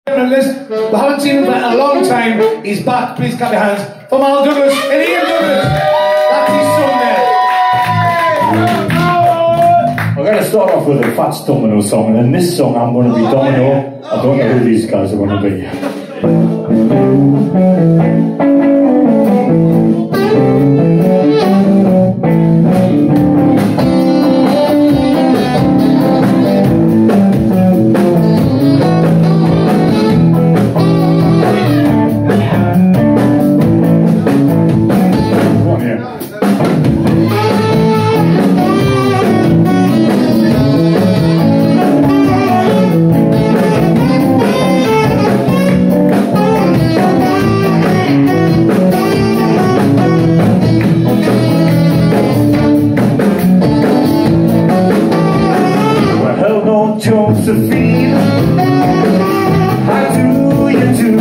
We haven't seen him for a long time. He's back. Please clap your hands for Mal Douglas and Ian Douglas. That's his son there. We're going to start off with a Fats Domino song, and in this song I'm going to be Domino. I don't know who these guys are going to be. Josephine, how do you do?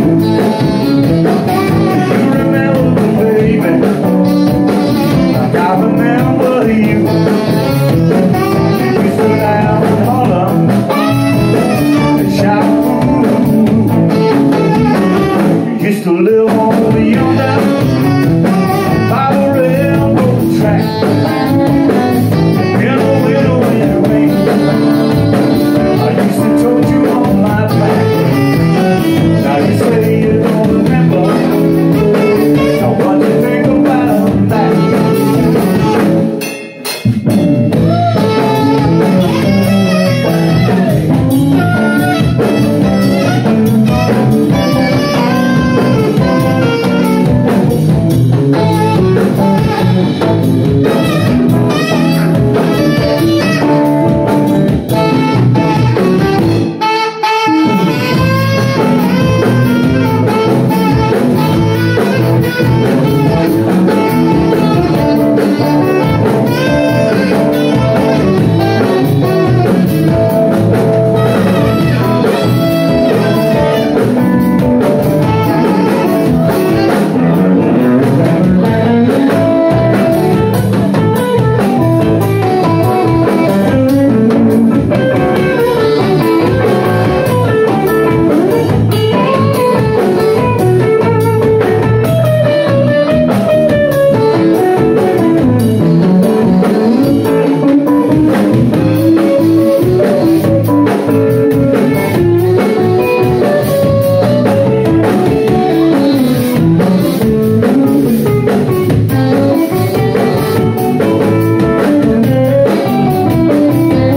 You remember, baby, like I remember you. You used to laugh and holler and shout, ooh. You used to live over yonder by the railroad track. In the winter when it rained, I used to tote you on my back. Now you say you don't remember. Now what do you think about that?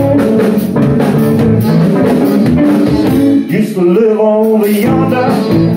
Used to live over yonder